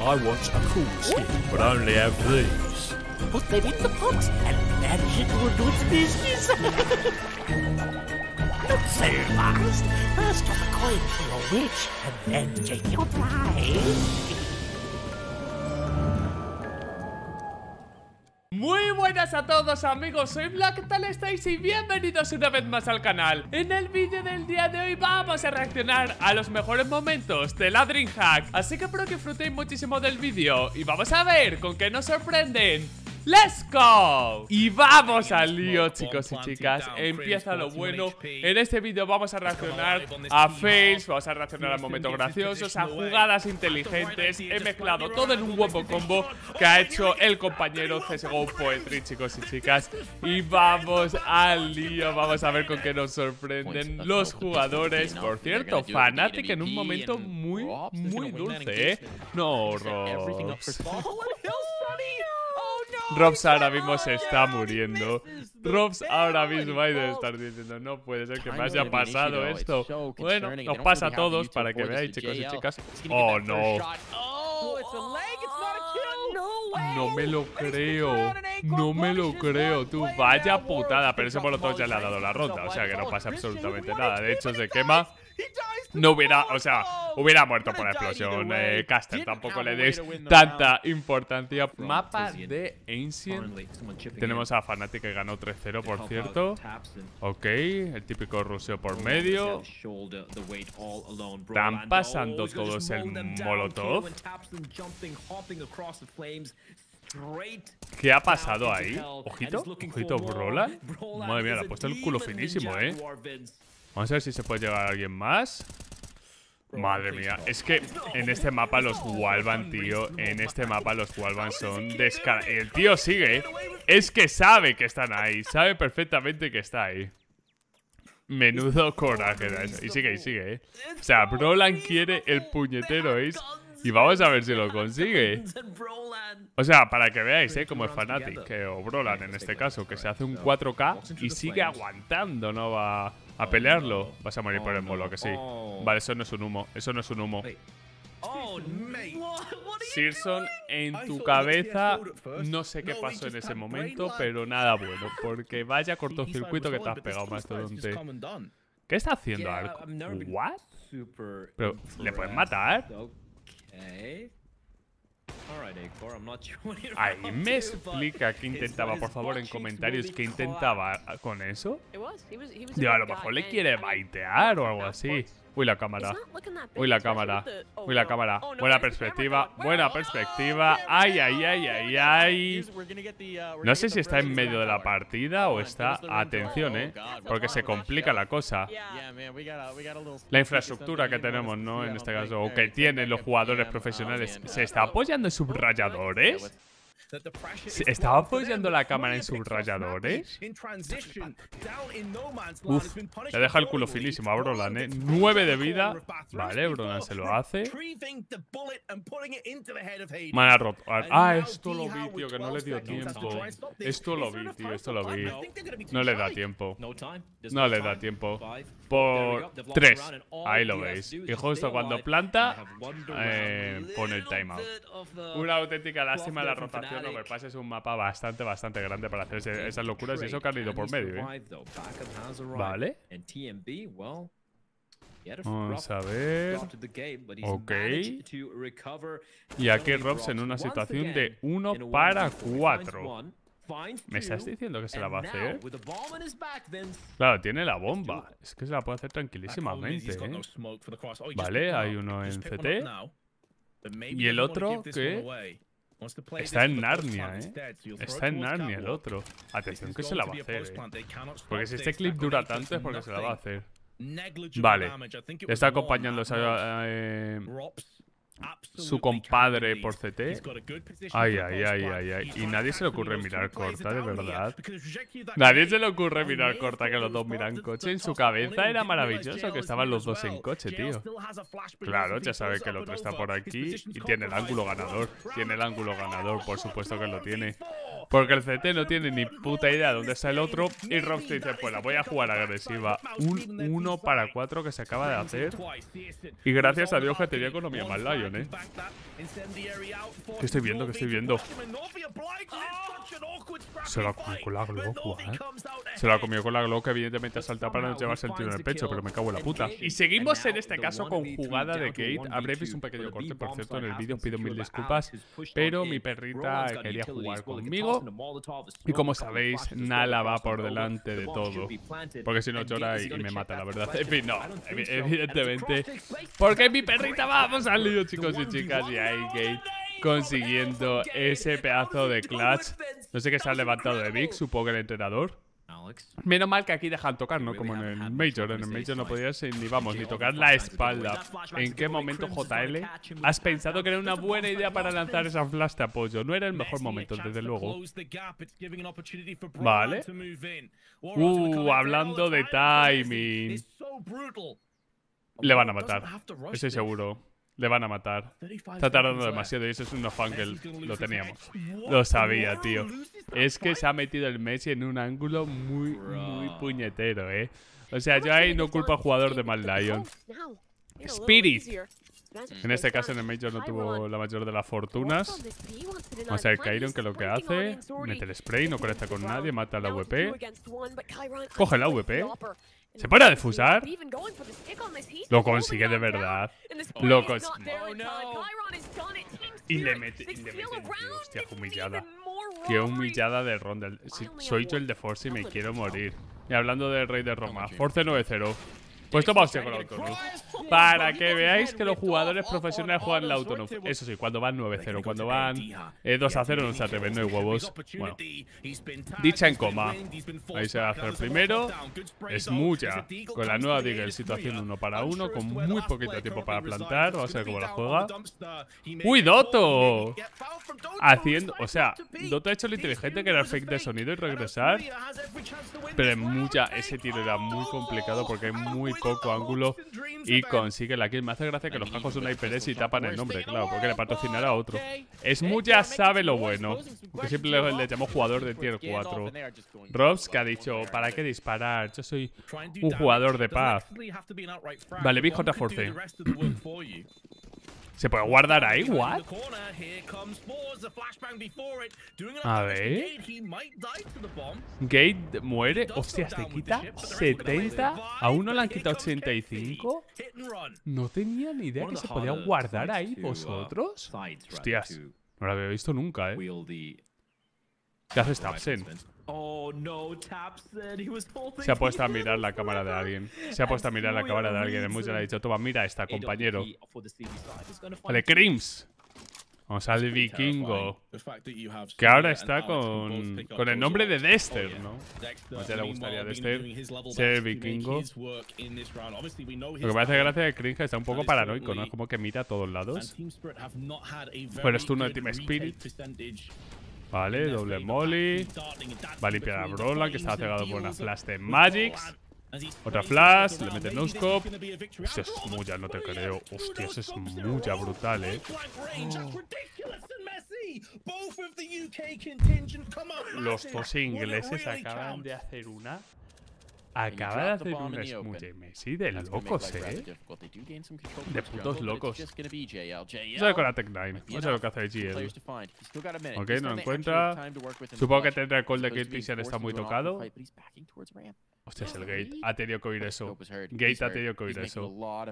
I want a cool skin, but I only have these. Put them in the pot and magic will do its business. Not so fast. First toss a coin to your witch and then take your prize. Muy buenas a todos amigos, soy Black, ¿qué tal estáis? Y bienvenidos una vez más al canal. En el vídeo del día de hoy vamos a reaccionar a los mejores momentos de la DreamHack. Así que espero que disfrutéis muchísimo del vídeo y vamos a ver con qué nos sorprenden. ¡Let's go! Y vamos al lío, chicos y chicas. Empieza lo bueno. En este vídeo vamos a reaccionar a fails, vamos a reaccionar a momentos graciosos, a jugadas inteligentes. He mezclado todo en un huevo combo que ha hecho el compañero CSGO Poetry, chicos y chicas. Y vamos al lío, vamos a ver con qué nos sorprenden los jugadores. Por cierto, Fnatic en un momento muy dulce, ¿eh? No, Robs. Robs ahora mismo se está muriendo. Robs ahora mismo hay de estar diciendo: no puede ser que me haya pasado esto. Bueno, nos pasa a todos para que veáis, chicos y chicas. Oh, no. No me lo creo. No me lo creo, tú. Vaya putada. Pero ese molotov ya le ha dado la ronda. O sea que no pasa absolutamente nada. De hecho, se quema. No hubiera, o sea, hubiera muerto por la explosión. Caster, tampoco le deis tanta importancia. Mapa de Ancient. Tenemos a Fnatic que ganó 3-0, por cierto. Ok, el típico ruseo por medio. Están pasando todos el molotov. ¿Qué ha pasado ahí? Ojito, ojito, Brola. Madre mía, le ha puesto el culo finísimo, Vamos a ver si se puede llegar a alguien más. Madre mía, es que en este mapa los Wallbang, tío. En este mapa los Wallbang son descarados. El tío sigue, Es que sabe que están ahí. Sabe perfectamente que está ahí. Menudo coraje da eso. Y sigue, O sea, Brolan quiere el puñetero Ace. Y vamos a ver si lo consigue. O sea, para que veáis, como es Fnatic, o Brolan en este caso, que se hace un 4K y sigue aguantando, no va a pelearlo. Vas a morir por el molo, que sí. Vale, eso no es un humo, eso no es un humo. Searson, en tu cabeza no sé qué pasó en ese momento, pero nada bueno, porque vaya cortocircuito que te has pegado, mastodonte. ¿Qué está haciendo Ark? ¿What? Pero, ¿le puedes matar? Ahí me explica qué intentaba, por favor, en comentarios, qué intentaba con eso. Digo, a lo mejor le quiere baitear o algo así. Uy, la cámara. Uy, la cámara. Uy, la cámara. Buena perspectiva. Buena perspectiva. Ay, ay, ay, ay, ay. No sé si está en medio de la partida o está… Atención, porque se complica la cosa. La infraestructura que tenemos, ¿no? En este caso, o que tienen los jugadores profesionales. ¿Se está apoyando en subrayadores? ¿Estaba apoyando la cámara en subrayadores? Uf, le deja el culo finísimo a Brolan, 9 de vida. Vale, Brolan se lo hace. Mana roto. Ah, esto lo vi, tío, que no le dio tiempo. Esto lo vi, tío, esto lo vi. No le da tiempo. No le da tiempo. Por 3. Ahí lo veis. Y justo cuando planta, pone el timeout. Una auténtica lástima la rotación. Overpass es un mapa bastante grande para hacer esas locuras y eso que han ido por medio, Vale. Vamos a ver. Ok. Y aquí Robs en una situación de 1 para 4. ¿Me estás diciendo que se la va a hacer? Claro, tiene la bomba. Es que se la puede hacer tranquilísimamente, Vale, hay uno en CT. Y el otro que… Está en Narnia, Está en Narnia el otro. Atención que se la va a hacer, Porque si este clip dura tanto es porque se la va a hacer. Vale. Le está acompañando su compadre por CT. Ay, ay, ay, ay, ay. Y nadie se le ocurre mirar corta, de verdad. Nadie se le ocurre mirar corta, que los dos miran coche. En su cabeza era maravilloso que estaban los dos en coche, tío. Claro, ya sabe que el otro está por aquí y tiene el ángulo ganador. Tiene el ángulo ganador, por supuesto que lo tiene. Porque el CT no tiene ni puta idea de dónde está el otro. Y Robs dice, pues la voy a jugar agresiva. Un 1 para 4 que se acaba de hacer. Y gracias a Dios que tenía economía más Lion, ¿Qué estoy viendo? ¿Qué estoy viendo? Se la comió con la Glock, Se la comió con la Glock, que evidentemente ha saltado para no llevarse el tiro en el pecho, pero me cago en la puta. Y seguimos en este caso con jugada de Gate. Habréis visto un pequeño corte, por cierto, en el vídeo. Os pido mil disculpas. Pero mi perrita quería jugar conmigo. Y como sabéis, Nala va por delante de todo. Porque si no llora y me mata, la verdad. En fin, no. Evidentemente. Porque mi perrita, vamos al lío, chicos y chicas. Y ahí Gate consiguiendo ese pedazo de clutch. No sé qué se ha levantado de Vic, supongo que el entrenador. Menos mal que aquí dejan tocar, ¿no? Como en el Major. En el Major no podías ni tocar la espalda. ¿En qué momento, JL, has pensado que era una buena idea para lanzar esa flash de apoyo? No era el mejor momento, desde luego. Vale. Hablando de timing. Le van a matar. Estoy seguro. Le van a matar. Está tardando demasiado y eso es un no-fangel. Lo teníamos. Lo sabía, tío. Es que se ha metido el Messi en un ángulo muy puñetero, O sea, yo ahí no culpo al jugador de Mad Lion. Spirit. En este caso en el Major no tuvo la mayor de las fortunas. Vamos a ver Kyron, que lo que hace. Mete el spray, no conecta con nadie, mata a la AWP. Coge la AWP. ¿Se pone a defusar? Lo consigue de verdad. Lo consigue. Y le mete tío. Hostia, qué humillada. Qué humillada de Rondel. Si soy yo el de Force y me quiero morir. Y hablando del Rey de Roma, Force 9-0. Pues toma hostia con la Autonov. Para que veáis que los jugadores profesionales juegan la Autonov. Eso sí, cuando van 9-0. Cuando van 2-0 no se atreven, no hay huevos. Bueno, dicha en coma. Ahí se va a hacer primero. Es mucha. Con la nueva Deagle, situación 1 para 1. Con muy poquito tiempo para plantar. Vamos a ver cómo la juega. ¡Uy, Dotto! Haciendo, o sea, Dotto ha hecho lo inteligente que era el fake de sonido y regresar. Pero en mucha, ese tiro era muy complicado porque hay muy poco ángulo y consigue la kill. Me hace gracia que los cajos son una HyperX y tapan el nombre, claro, porque le patrocinará a otro. Smooth ya sabe lo bueno, que siempre le llamo jugador de tier 4. Robs, que ha dicho, ¿para qué disparar? Yo soy un jugador de paz. Vale, Big contra Force. ¿Se puede guardar ahí? ¿What? A ver. Gate muere. Hostia, se quita 70. ¿Aún no le han quitado 85? No tenía ni idea que se podía guardar ahí. ¿Vosotros? Hostias. No lo había visto nunca, ¿Qué hace Tapsen? Se ha puesto a mirar la cámara de alguien. El Mucho le ha dicho, toma, mira esta, compañero. Vale, Crims. Vamos al vikingo. Que ahora está con el nombre de Dexter, ¿no? A ya le gustaría a Dexter ser el vikingo. Lo que me hace gracia es que Cringe está un poco paranoico, ¿no? Es como que mira a todos lados. Pero es turno de Team Spirit. Vale, doble molly. Va a limpiar a Brolan, que estaba cegado por una flash de Magix. Otra flash, le mete no-scope. Hostia, es mucha, no te creo. Hostia, eso es mucha, brutal, Los dos ingleses acaban de hacer una. Acaba de hacer un smoothie Messi de locos, De putos locos. Vamos a ver con la Tech9. Vamos a ver lo que hace GL. Ok, no lo encuentra. Supongo que tendrá el call de Gate Vision, está muy tocado. Hostia, es el Gate. Ha tenido que oír eso. Gate ha tenido que oír eso.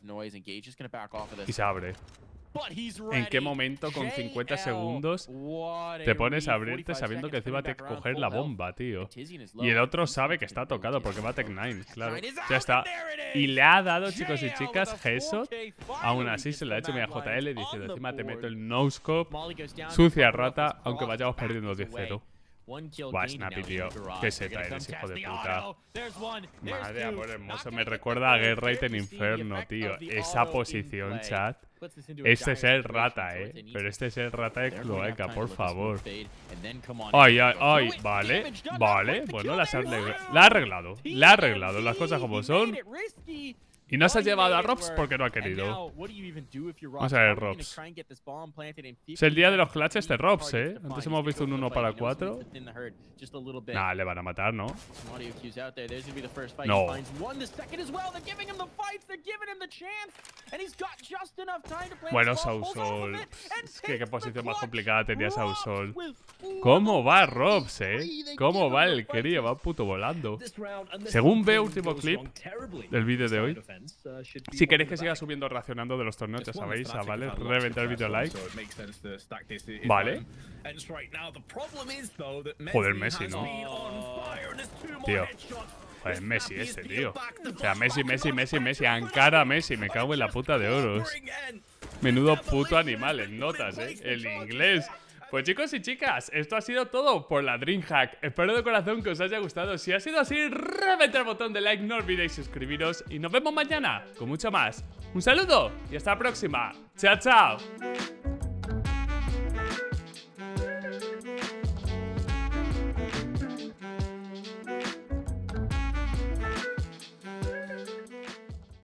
Y se abre. ¿En qué momento con 50 segundos te pones a abrirte sabiendo que encima te coger la bomba, tío? Y el otro sabe que está tocado porque va Tech9, claro. Ya está. Y le ha dado, chicos y chicas, Headshot. Aún así se le ha hecho mira JL diciendo, encima te meto el no-scope. Sucia rata, aunque vayamos perdiendo 10-0. Buah, Snappy, tío. Qué seta eres, hijo de puta. Madre amor hermoso. Me recuerda a Guerrite en Inferno, tío. Esa posición, chat. Este es el rata, Pero este es el rata de Cloaca, por favor. Ay, ay, ay. Vale, vale. Bueno, la ha arreglado. La ha arreglado. Las cosas como son. Y no se ha llevado a Robs porque no ha querido. Vamos a ver, Robs. Es el día de los clutches de Robs, ¿eh? Antes hemos visto un 1 para 4. Nah, le van a matar, ¿no? No. Bueno, Sausol. Es que qué posición más complicada tenía Sausol. ¿Cómo va Robs, ¿Cómo va el crío? Va puto volando. Según veo último clip del vídeo de hoy. Si queréis que siga subiendo reaccionando de los torneos, ya sabéis, ¿vale? Reventar el vídeo like. Vale. Joder, Messi, ¿no? Tío. Joder, Messi este, tío. O sea, Messi. Ankara Messi. Me cago en la puta de oros. Menudo puto animal en notas, El inglés. Pues chicos y chicas, esto ha sido todo por la DreamHack. Espero de corazón que os haya gustado. Si ha sido así, reventad el botón de like, no olvidéis suscribiros. Y nos vemos mañana con mucho más. Un saludo y hasta la próxima. Chao, chao.